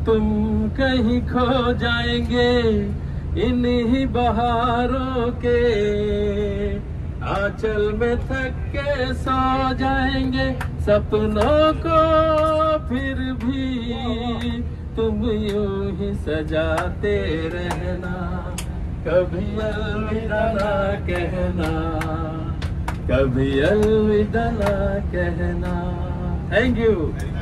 तुम कहीं खो जाएंगे इन्हीं बहारों के आंचल में थक के सो जाएंगे सपनों को फिर भी तुम यूं ही सजाते रहना कभी अलविदा ना कहना कभी अलविदा ना कहना। Thank you.